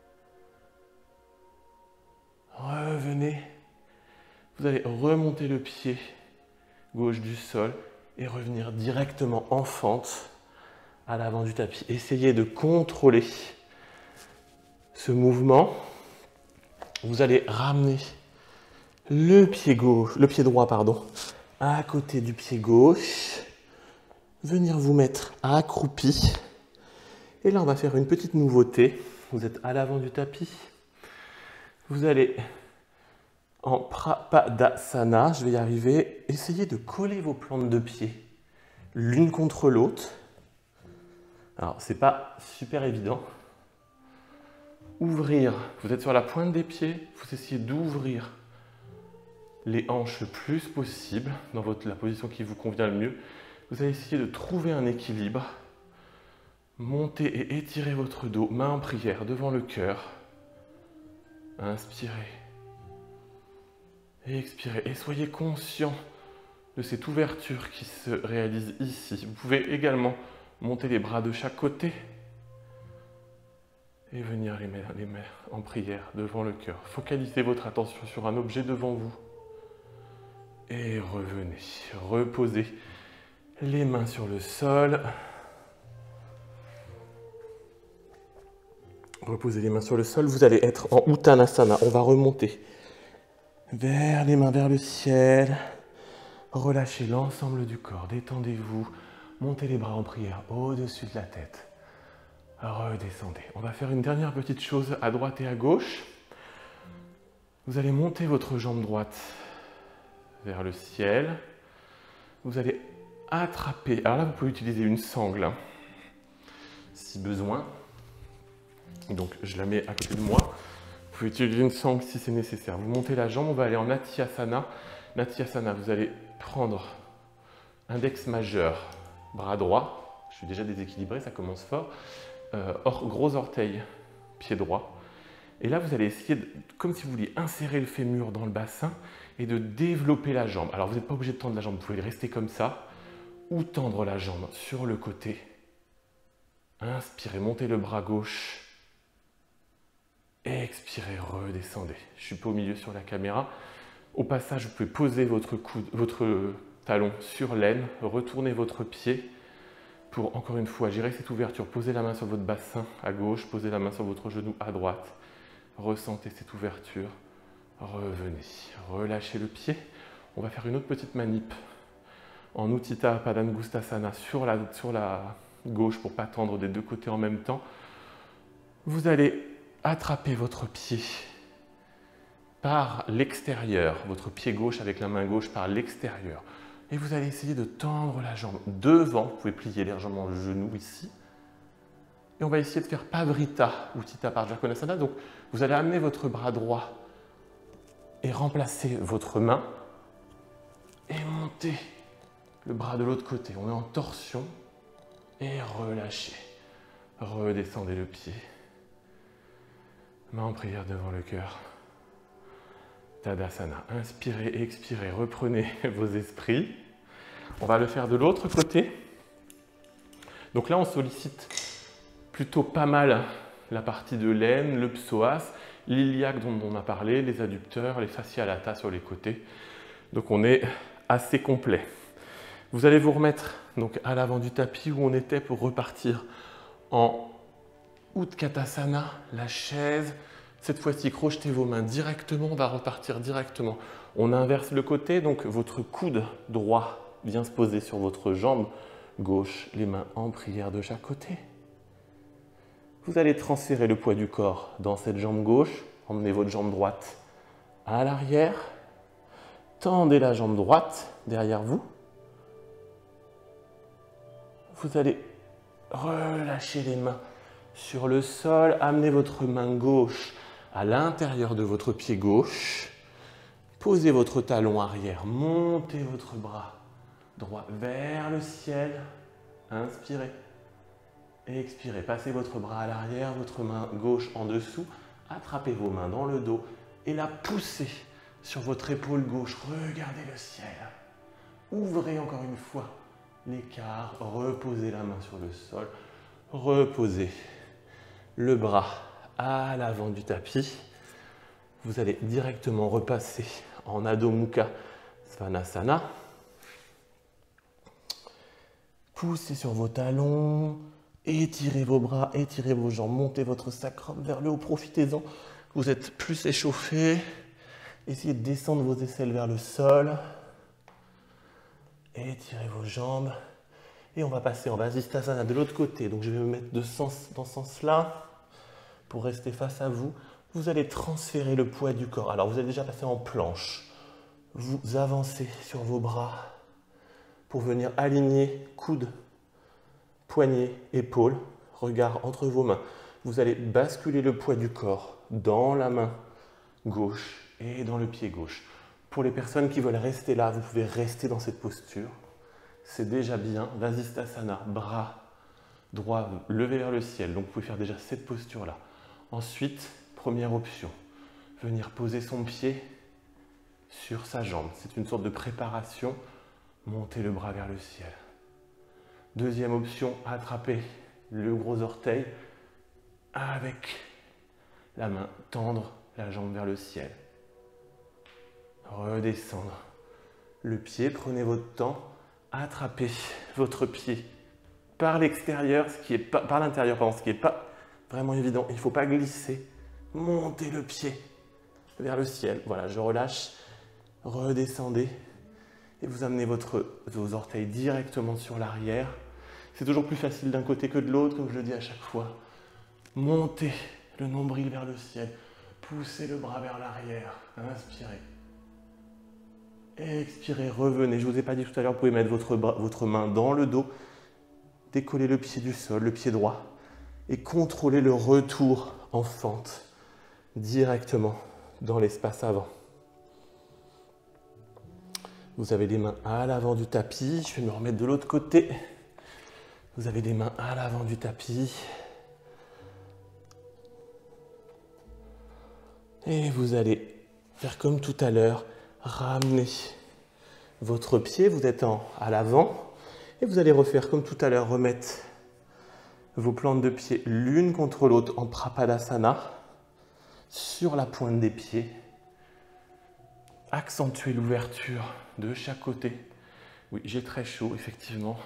Revenez, vous allez remonter le pied gauche du sol et revenir directement en fente à l'avant du tapis. Essayez de contrôler ce mouvement. Vous allez ramener le pied droit, à côté du pied gauche. Venir vous mettre accroupi. Et là, on va faire une petite nouveauté. Vous êtes à l'avant du tapis. Vous allez en Prapadasana, je vais y arriver. Essayez de coller vos plantes de pied l'une contre l'autre. Alors, c'est pas super évident. Ouvrir, vous êtes sur la pointe des pieds, vous essayez d'ouvrir les hanches le plus possible dans la position qui vous convient le mieux. Vous allez essayer de trouver un équilibre. Montez et étirez votre dos, main en prière devant le cœur. Inspirez. Et expirez. Et soyez conscient de cette ouverture qui se réalise ici. Vous pouvez également monter les bras de chaque côté et venir les mettre en prière devant le cœur. Focalisez votre attention sur un objet devant vous. Et revenez. Reposez les mains sur le sol. Reposez les mains sur le sol. Vous allez être en Uttanasana. On va remonter vers les mains vers le ciel. Relâchez l'ensemble du corps. Détendez-vous. Montez les bras en prière au-dessus de la tête. Redescendez. On va faire une dernière petite chose à droite et à gauche. Vous allez monter votre jambe droite vers le ciel. Vous allez attraper. Alors là, vous pouvez utiliser une sangle si besoin. Donc, je la mets à côté de moi. Vous pouvez utiliser une sangle si c'est nécessaire. Vous montez la jambe, on va aller en Natyasana. Natyasana, vous allez prendre index majeur, bras droit. Je suis déjà déséquilibré, ça commence fort. Gros orteil, pied droit. Et là, vous allez essayer, comme si vous vouliez insérer le fémur dans le bassin et de développer la jambe. Alors, vous n'êtes pas obligé de tendre la jambe, vous pouvez rester comme ça ou tendre la jambe sur le côté. Inspirez, montez le bras gauche. Expirez, redescendez. Je ne suis pas au milieu sur la caméra. Au passage, vous pouvez poser votre talon sur l'aine, retourner votre pied pour, encore une fois, gérer cette ouverture. Posez la main sur votre bassin à gauche, posez la main sur votre genou à droite. Ressentez cette ouverture. Revenez, relâchez le pied. On va faire une autre petite manip en Utthita Padangusthasana sur la gauche pour ne pas tendre des deux côtés en même temps. Vous allez attraper votre pied par l'extérieur, votre pied gauche avec la main gauche par l'extérieur. Et vous allez essayer de tendre la jambe devant. Vous pouvez plier légèrement le genou ici. Et on va essayer de faire Pavrita Utthita Parjakonasana. Donc, vous allez amener votre bras droit et remplacer votre main et monter le bras de l'autre côté. On est en torsion et relâchez. Redescendez le pied. Main en prière devant le cœur. Tadasana. Inspirez, expirez, reprenez vos esprits. On va le faire de l'autre côté. Donc là, on sollicite plutôt pas mal la partie de l'aine, le psoas, l'iliaque dont on a parlé, les adducteurs, les fascia lata sur les côtés. Donc on est assez complet. Vous allez vous remettre donc à l'avant du tapis où on était pour repartir en Utkatasana, la chaise. Cette fois-ci, crochetez vos mains directement, on va repartir directement. On inverse le côté, donc votre coude droit vient se poser sur votre jambe gauche, les mains en prière de chaque côté. Vous allez transférer le poids du corps dans cette jambe gauche, emmenez votre jambe droite à l'arrière, tendez la jambe droite derrière vous. Vous allez relâcher les mains sur le sol, amenez votre main gauche à l'intérieur de votre pied gauche. Posez votre talon arrière, montez votre bras droit vers le ciel. Inspirez. Expirez. Passez votre bras à l'arrière, votre main gauche en dessous. Attrapez vos mains dans le dos et la poussez sur votre épaule gauche. Regardez le ciel. Ouvrez encore une fois l'écart. Reposez la main sur le sol. Reposez le bras à l'avant du tapis. Vous allez directement repasser en Adho Mukha Svanasana. Poussez sur vos talons. Étirez vos bras, étirez vos jambes. Montez votre sacrum vers le haut. Profitez-en. Vous êtes plus échauffé. Essayez de descendre vos aisselles vers le sol. Étirez vos jambes. Et on va passer en Vasisthasana de l'autre côté. Donc je vais me mettre dans ce sens-là pour rester face à vous. Vous allez transférer le poids du corps. Alors vous allez déjà passer en planche. Vous avancez sur vos bras pour venir aligner coudes, poignets, épaules, regard entre vos mains. Vous allez basculer le poids du corps dans la main gauche et dans le pied gauche. Pour les personnes qui veulent rester là, vous pouvez rester dans cette posture. C'est déjà bien. Vasisthasana, bras droit levé vers le ciel. Donc vous pouvez faire déjà cette posture-là. Ensuite, première option, venir poser son pied sur sa jambe. C'est une sorte de préparation. Montez le bras vers le ciel. Deuxième option, attraper le gros orteil avec la main, tendre la jambe vers le ciel. Redescendre le pied, prenez votre temps, attrapez votre pied par l'extérieur, par l'intérieur, ce qui n'est pas vraiment évident. Il ne faut pas glisser. Montez le pied vers le ciel. Voilà, je relâche, redescendez et vous amenez vos orteils directement sur l'arrière. C'est toujours plus facile d'un côté que de l'autre, comme je le dis à chaque fois. Montez le nombril vers le ciel. Poussez le bras vers l'arrière. Inspirez. Expirez, revenez. Je ne vous ai pas dit tout à l'heure, vous pouvez mettre votre main dans le dos. Décollez le pied du sol, le pied droit. Et contrôlez le retour en fente directement dans l'espace avant. Vous avez les mains à l'avant du tapis. Je vais me remettre de l'autre côté. Vous avez les mains à l'avant du tapis. Et vous allez faire comme tout à l'heure, ramener votre pied, vous êtes à l'avant. Et vous allez refaire comme tout à l'heure, remettre vos plantes de pied l'une contre l'autre en Prapadasana, sur la pointe des pieds. Accentuez l'ouverture de chaque côté. Oui, j'ai très chaud, effectivement.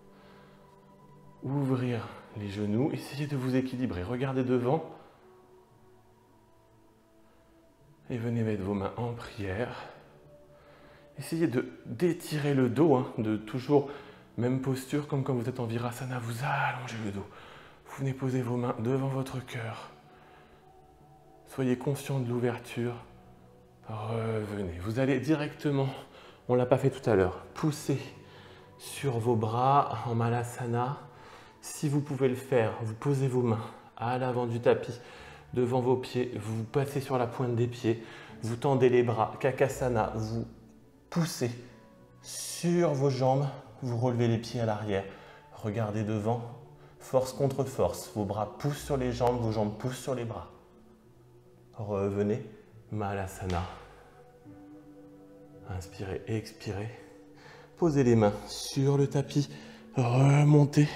Ouvrir les genoux, essayez de vous équilibrer. Regardez devant. Et venez mettre vos mains en prière. Essayez d'étirer le dos, de toujours, même posture, comme quand vous êtes en Virasana, vous allongez le dos. Vous venez poser vos mains devant votre cœur. Soyez conscient de l'ouverture. Revenez. Vous allez directement, on ne l'a pas fait tout à l'heure, pousser sur vos bras en Malasana. Si vous pouvez le faire, vous posez vos mains à l'avant du tapis, devant vos pieds, vous passez sur la pointe des pieds, vous tendez les bras, Kakasana, vous poussez sur vos jambes, vous relevez les pieds à l'arrière, regardez devant, force contre force, vos bras poussent sur les jambes, vos jambes poussent sur les bras. Revenez, Malasana. Inspirez, expirez. Posez les mains sur le tapis, remontez.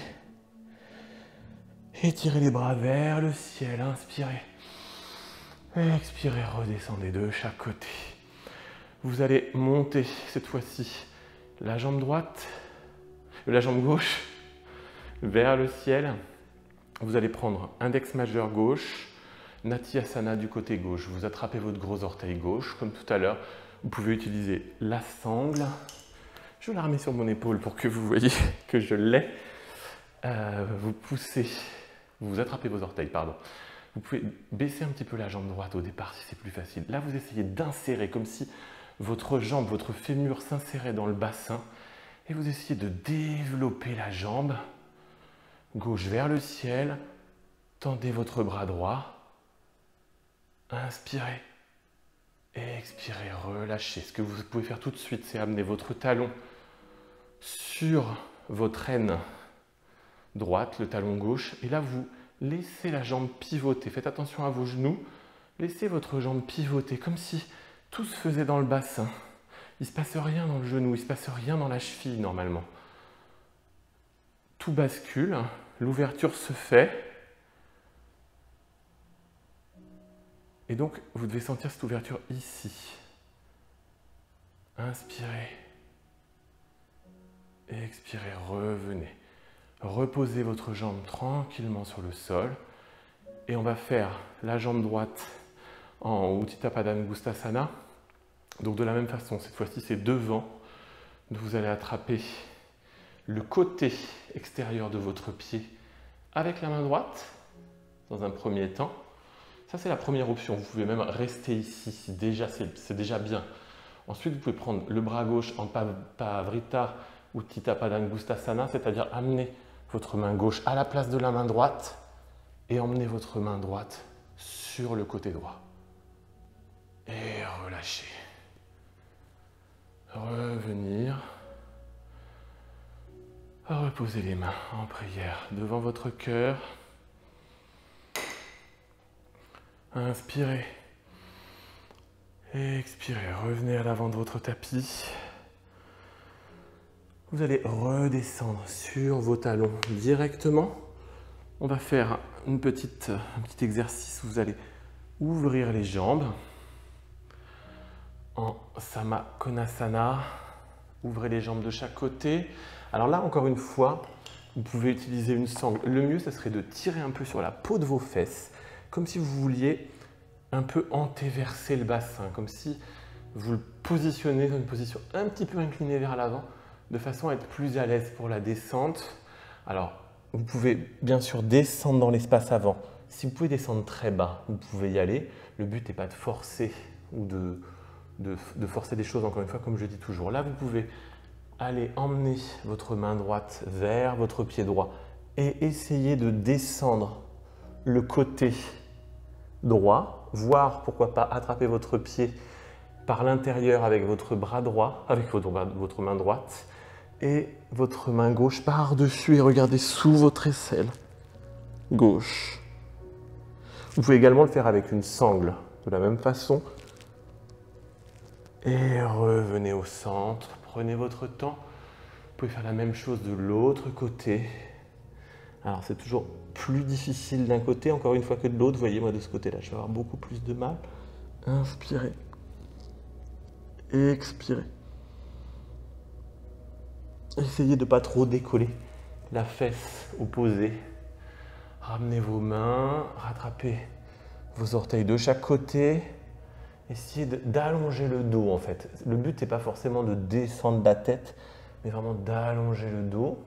Étirez les bras vers le ciel, inspirez. Expirez, redescendez de chaque côté. Vous allez monter cette fois-ci la jambe droite, la jambe gauche vers le ciel. Vous allez prendre index majeur gauche, Nati Asana du côté gauche. Vous attrapez votre gros orteil gauche comme tout à l'heure. Vous pouvez utiliser la sangle. Je la remets sur mon épaule pour que vous voyez que je l'ai. Vous poussez, vous attrapez vos orteils, pardon. Vous pouvez baisser un petit peu la jambe droite au départ si c'est plus facile. Là, vous essayez d'insérer comme si votre jambe, votre fémur s'insérait dans le bassin. Et vous essayez de développer la jambe. Gauche vers le ciel. Tendez votre bras droit. Inspirez. Expirez, relâchez. Ce que vous pouvez faire tout de suite, c'est amener votre talon sur votre aine droite, le talon gauche. Et là, vous laissez la jambe pivoter. Faites attention à vos genoux. Laissez votre jambe pivoter, comme si tout se faisait dans le bassin. Il ne se passe rien dans le genou, il ne se passe rien dans la cheville normalement. Tout bascule, l'ouverture se fait. Et donc, vous devez sentir cette ouverture ici. Inspirez. Expirez, revenez. Reposez votre jambe tranquillement sur le sol. Et on va faire la jambe droite en Utthita Pada Angustasana. Donc de la même façon, cette fois-ci c'est devant. Vous allez attraper le côté extérieur de votre pied avec la main droite, dans un premier temps. Ça, c'est la première option. Vous pouvez même rester ici, c'est déjà bien. Ensuite, vous pouvez prendre le bras gauche en Pavrita Utthita Pada Angustasana, c'est-à-dire amener votre main gauche à la place de la main droite et emmener votre main droite sur le côté droit. Et relâchez. Revenir. Reposez les mains en prière devant votre cœur. Inspirez. Expirez. Revenez à l'avant de votre tapis. Vous allez redescendre sur vos talons directement. On va faire un petit exercice. Vous allez ouvrir les jambes en Samakonasana. Ouvrez les jambes de chaque côté. Alors là, encore une fois, vous pouvez utiliser une sangle. Le mieux, ce serait de tirer un peu sur la peau de vos fesses, comme si vous vouliez un peu antéverser le bassin, comme si vous le positionnez dans une position un petit peu inclinée vers l'avant, de façon à être plus à l'aise pour la descente. Alors, vous pouvez bien sûr descendre dans l'espace avant. Si vous pouvez descendre très bas, vous pouvez y aller. Le but n'est pas de forcer ou de forcer des choses, encore une fois, comme je dis toujours. Là, vous pouvez aller emmener votre main droite vers votre pied droit et essayer de descendre le côté droit, voire pourquoi pas attraper votre pied par l'intérieur avec votre bras droit, avec votre main droite et votre main gauche par-dessus et regardez sous votre aisselle gauche. Vous pouvez également le faire avec une sangle de la même façon. Et revenez au centre, prenez votre temps. Vous pouvez faire la même chose de l'autre côté. Alors c'est toujours plus difficile d'un côté, encore une fois, que de l'autre. Vous voyez, moi de ce côté-là, je vais avoir beaucoup plus de mal. Inspirez. Expirez. Essayez de ne pas trop décoller la fesse opposée. Ramenez vos mains, rattrapez vos orteils de chaque côté. Essayez d'allonger le dos en fait. Le but n'est pas forcément de descendre la tête, mais vraiment d'allonger le dos.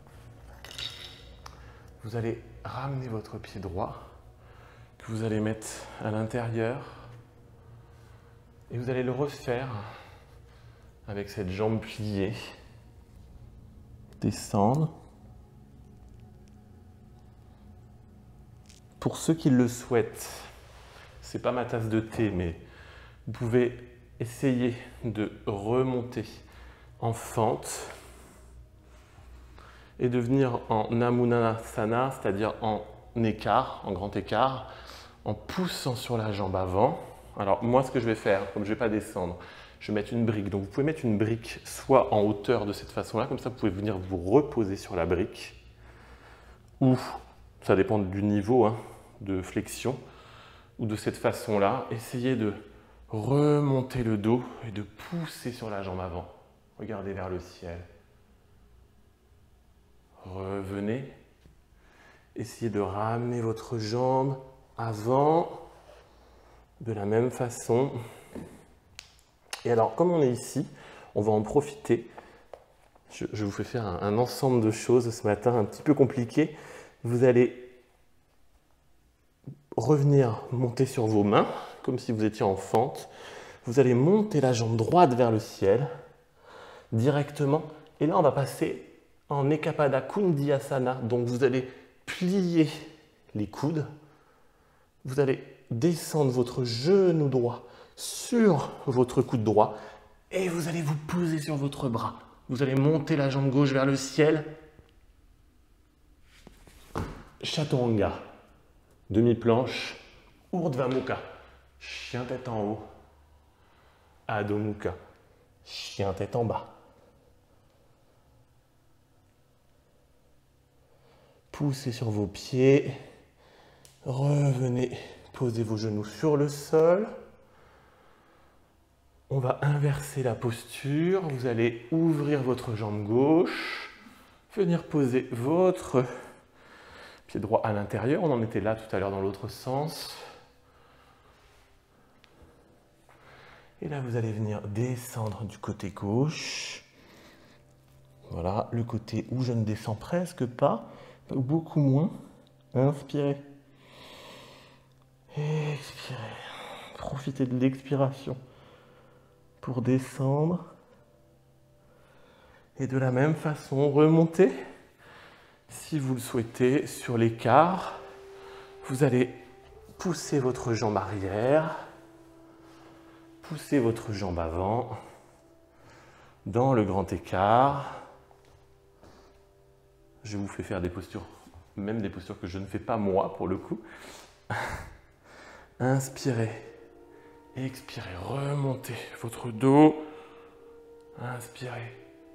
Vous allez ramener votre pied droit, que vous allez mettre à l'intérieur. Et vous allez le refaire avec cette jambe pliée. Descendre. Pour ceux qui le souhaitent, c'est pas ma tasse de thé, mais vous pouvez essayer de remonter en fente et de venir en Namunasana, c'est-à-dire en écart, en grand écart, en poussant sur la jambe avant. Alors moi, ce que je vais faire, comme je ne vais pas descendre, je vais mettre une brique. Donc vous pouvez mettre une brique soit en hauteur de cette façon-là, comme ça vous pouvez venir vous reposer sur la brique, ou ça dépend du niveau de flexion, ou de cette façon-là, essayez de remonter le dos et de pousser sur la jambe avant. Regardez vers le ciel. Revenez. Essayez de ramener votre jambe avant de la même façon. Et alors, comme on est ici, on va en profiter. Je vous fais faire un ensemble de choses ce matin un petit peu compliqué. Vous allez revenir monter sur vos mains, comme si vous étiez en fente. Vous allez monter la jambe droite vers le ciel, directement. Et là, on va passer en Ekapada Kundiyasana. Donc, vous allez plier les coudes. Vous allez descendre votre genou droit sur votre coude droit et vous allez vous poser sur votre bras. Vous allez monter la jambe gauche vers le ciel. Chaturanga, demi-planche, Urdhva Mukha, chien tête en haut, Adho Mukha, chien tête en bas. Poussez sur vos pieds, revenez, posez vos genoux sur le sol. On va inverser la posture, vous allez ouvrir votre jambe gauche, venir poser votre pied droit à l'intérieur, on en était là tout à l'heure dans l'autre sens. Et là vous allez venir descendre du côté gauche. Voilà, le côté où je ne descends presque pas, beaucoup moins. Inspirez. Expirez. Profitez de l'expiration pour descendre. Et de la même façon, remontez. Si vous le souhaitez, sur l'écart, vous allez pousser votre jambe arrière, pousser votre jambe avant, dans le grand écart. Je vous fais faire des postures, même des postures que je ne fais pas moi pour le coup. Inspirez, expirez, remontez votre dos. Inspirez,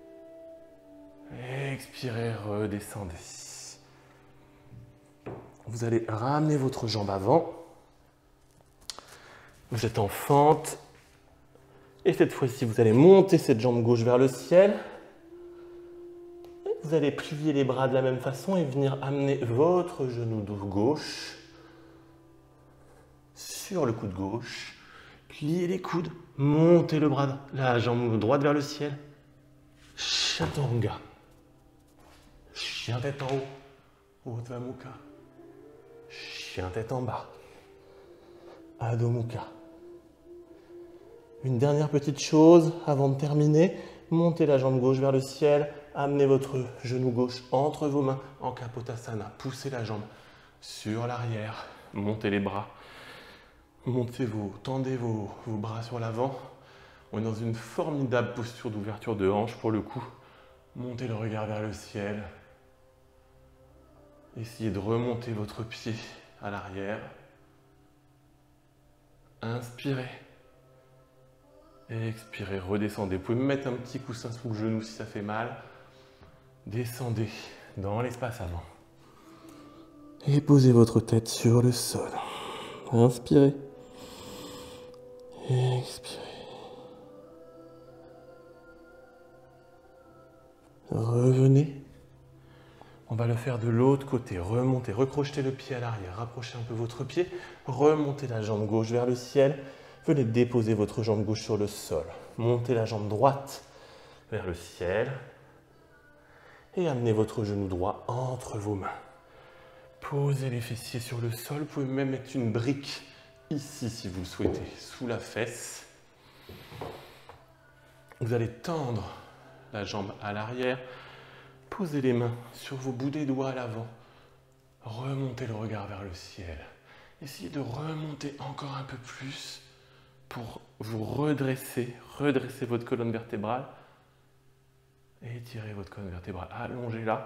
expirez, redescendez. Vous allez ramener votre jambe avant. Vous êtes en fente. Et cette fois-ci, vous allez monter cette jambe gauche vers le ciel. Vous allez plier les bras de la même façon et venir amener votre genou gauche sur le coude gauche. Pliez les coudes, montez le bras, la jambe droite vers le ciel. Chaturanga. Chien tête en haut. Urdhva Mukha. Chien tête en bas. Adho Mukha. Une dernière petite chose avant de terminer. Montez la jambe gauche vers le ciel. Amenez votre genou gauche entre vos mains en Kapotasana. Poussez la jambe sur l'arrière. Montez les bras. Tendez vos bras sur l'avant. On est dans une formidable posture d'ouverture de hanche pour le coup. Montez le regard vers le ciel. Essayez de remonter votre pied à l'arrière. Inspirez. Expirez, redescendez. Vous pouvez mettre un petit coussin sous le genou si ça fait mal. Descendez dans l'espace avant. Et posez votre tête sur le sol. Inspirez. Expirez. Revenez. On va le faire de l'autre côté. Remontez, recrochetez le pied à l'arrière. Rapprochez un peu votre pied. Remontez la jambe gauche vers le ciel. Venez déposer votre jambe gauche sur le sol. Montez la jambe droite vers le ciel. Et amenez votre genou droit entre vos mains. Posez les fessiers sur le sol. Vous pouvez même mettre une brique ici si vous le souhaitez, sous la fesse. Vous allez tendre la jambe à l'arrière. Posez les mains sur vos bouts des doigts à l'avant. Remontez le regard vers le ciel. Essayez de remonter encore un peu plus pour vous redresser. Redressez votre colonne vertébrale. Et étirez votre colonne vertébrale. Allongez-la.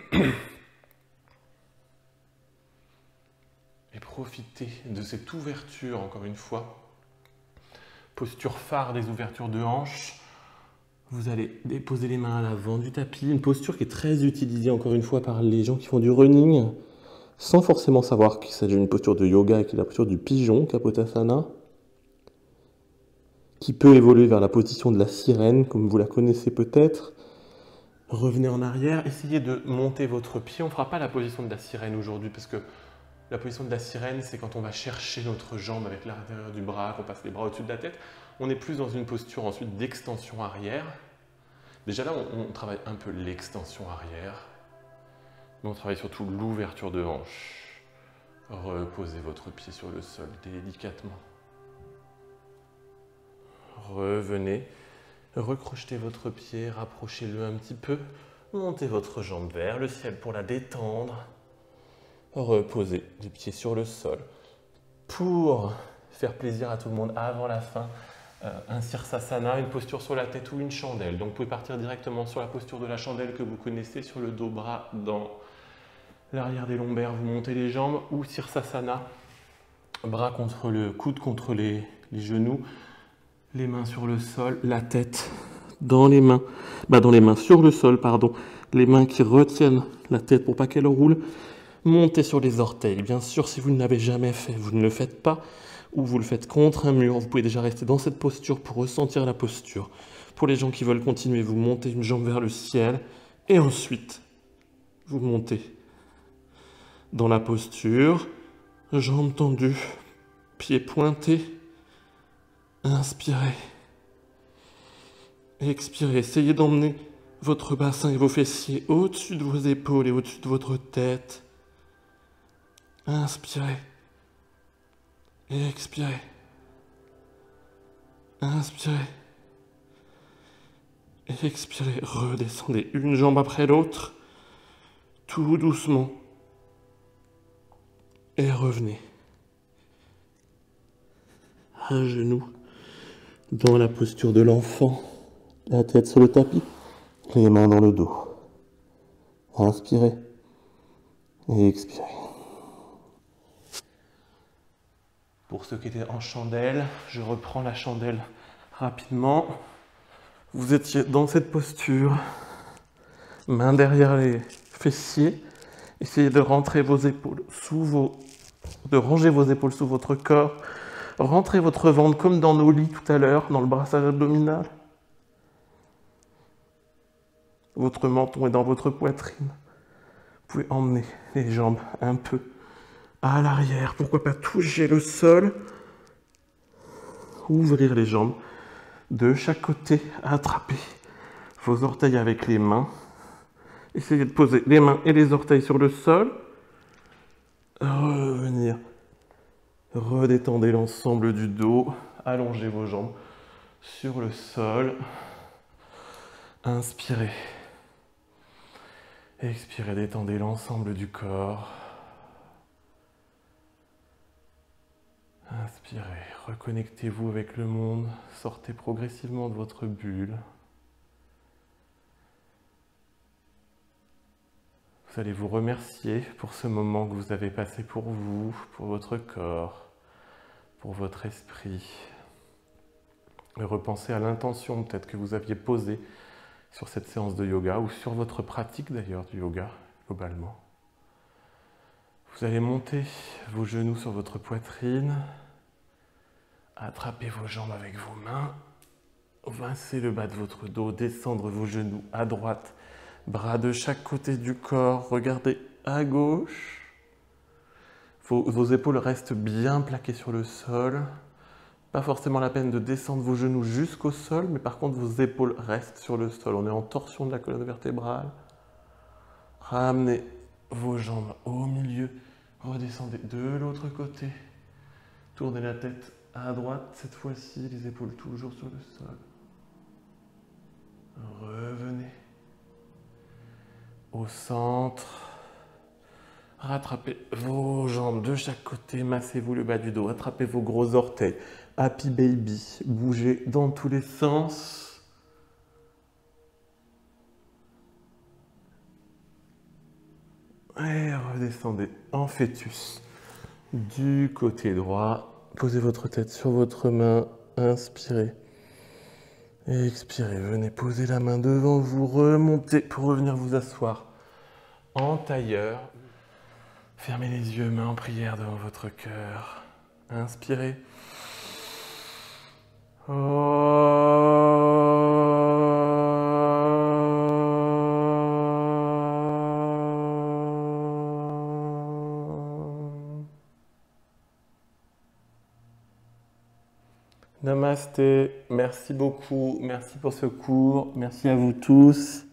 Et profitez de cette ouverture, encore une fois. Posture phare des ouvertures de hanches. Vous allez déposer les mains à l'avant du tapis. Une posture qui est très utilisée, encore une fois, par les gens qui font du running, sans forcément savoir qu'il s'agit d'une posture de yoga et qui est la posture du pigeon, Kapotasana, qui peut évoluer vers la position de la sirène, comme vous la connaissez peut-être. Revenez en arrière, essayez de monter votre pied. On ne fera pas la position de la sirène aujourd'hui, parce que la position de la sirène, c'est quand on va chercher notre jambe avec l'intérieur du bras, qu'on passe les bras au-dessus de la tête. On est plus dans une posture ensuite d'extension arrière. Déjà là, on travaille un peu l'extension arrière, mais on travaille surtout l'ouverture de hanche. Reposez votre pied sur le sol délicatement. Revenez, recrochetez votre pied, rapprochez-le un petit peu. Montez votre jambe vers le ciel pour la détendre. Reposez les pieds sur le sol pour faire plaisir à tout le monde avant la fin. Un Sirsasana, une posture sur la tête ou une chandelle. Donc vous pouvez partir directement sur la posture de la chandelle que vous connaissez, sur le dos, bras dans l'arrière des lombaires, vous montez les jambes, ou Sirsasana, bras contre le coude, contre les genoux, les mains sur le sol, la tête dans les mains, sur le sol, pardon, les mains qui retiennent la tête pour pas qu'elle roule, montez sur les orteils. Bien sûr, si vous ne l'avez jamais fait, vous ne le faites pas, ou vous le faites contre un mur, vous pouvez déjà rester dans cette posture pour ressentir la posture. Pour les gens qui veulent continuer, vous montez une jambe vers le ciel, et ensuite, vous montez dans la posture, jambes tendues, pieds pointés, inspirez. Expirez, essayez d'emmener votre bassin et vos fessiers au-dessus de vos épaules et au-dessus de votre tête. Inspirez. Expirez. Inspirez. Expirez. Redescendez une jambe après l'autre, tout doucement. Et revenez. À genoux, dans la posture de l'enfant. La tête sur le tapis, les mains dans le dos. Inspirez et expirez. Pour ceux qui étaient en chandelle, je reprends la chandelle rapidement. Vous étiez dans cette posture, main derrière les fessiers. Essayez de rentrer vos épaules de ranger vos épaules sous votre corps. Rentrez votre ventre comme dans nos lits tout à l'heure, dans le brassage abdominal. Votre menton est dans votre poitrine. Vous pouvez emmener les jambes un peu à l'arrière. Pourquoi pas toucher le sol. Ouvrir les jambes de chaque côté. Attraper vos orteils avec les mains. Essayez de poser les mains et les orteils sur le sol. Revenir. Redétendez l'ensemble du dos. Allongez vos jambes sur le sol. Inspirez. Expirez, détendez l'ensemble du corps. Inspirez, reconnectez-vous avec le monde, sortez progressivement de votre bulle. Vous allez vous remercier pour ce moment que vous avez passé pour vous, pour votre corps, pour votre esprit. Et repensez à l'intention peut-être que vous aviez posée sur cette séance de yoga ou sur votre pratique d'ailleurs du yoga globalement. Vous allez monter vos genoux sur votre poitrine, attrapez vos jambes avec vos mains, vincez le bas de votre dos, descendre vos genoux à droite, bras de chaque côté du corps, regardez à gauche. Vos épaules restent bien plaquées sur le sol. Pas forcément la peine de descendre vos genoux jusqu'au sol, mais par contre vos épaules restent sur le sol. On est en torsion de la colonne vertébrale. Ramenez vos jambes au milieu. Redescendez de l'autre côté. Tournez la tête à droite, cette fois-ci, les épaules toujours sur le sol. Revenez au centre. Rattrapez vos jambes de chaque côté, massez-vous le bas du dos, attrapez vos gros orteils. Happy baby, bougez dans tous les sens. Et redescendez en fœtus du côté droit. Posez votre tête sur votre main, inspirez. Et expirez, venez poser la main devant vous, remontez pour revenir vous asseoir en tailleur. Fermez les yeux, main en prière devant votre cœur. Inspirez. Namasté, merci beaucoup, merci pour ce cours, merci à vous tous.